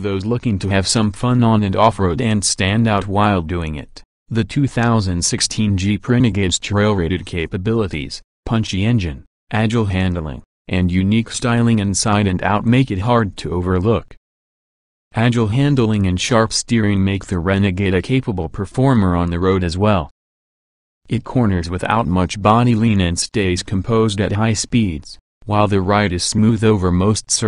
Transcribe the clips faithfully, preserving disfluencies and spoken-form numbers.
those looking to have some fun on and off-road and stand out while doing it. The two thousand sixteen Jeep Renegade's trail-rated capabilities, punchy engine, agile handling, and unique styling inside and out make it hard to overlook. Agile handling and sharp steering make the Renegade a capable performer on the road as well. It corners without much body lean and stays composed at high speeds, while the ride is smooth over most surfaces.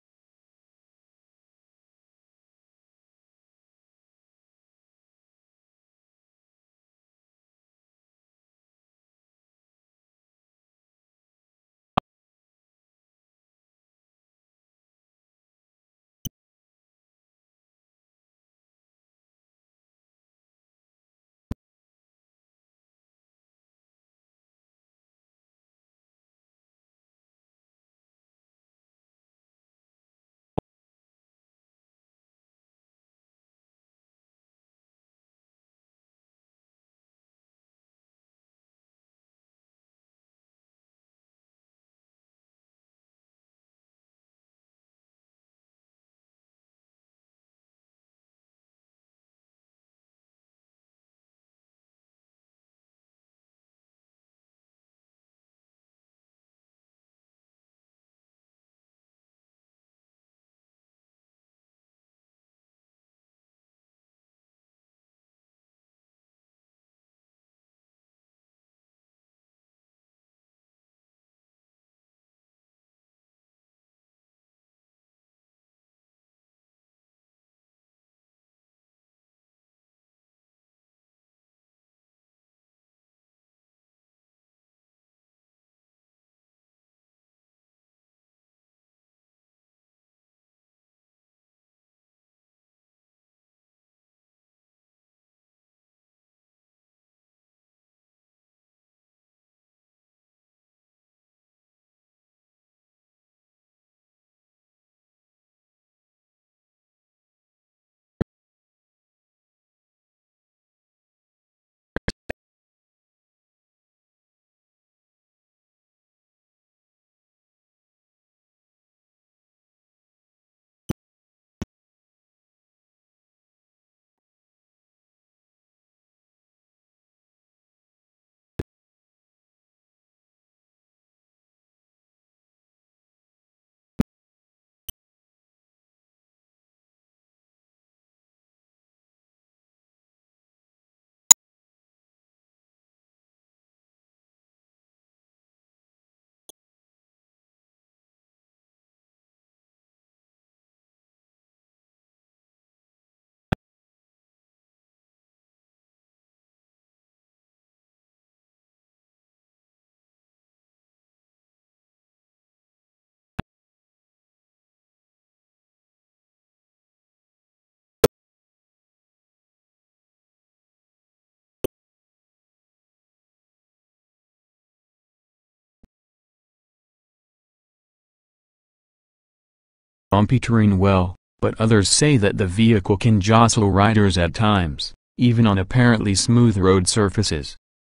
Bumpy terrain well, but others say that the vehicle can jostle riders at times, even on apparently smooth road surfaces.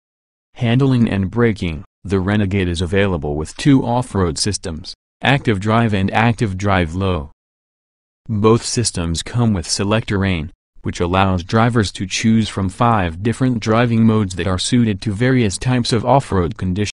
Handling and braking: the Renegade is available with two off-road systems, Active Drive and Active Drive Low. Both systems come with Select Terrain, which allows drivers to choose from five different driving modes that are suited to various types of off-road conditions.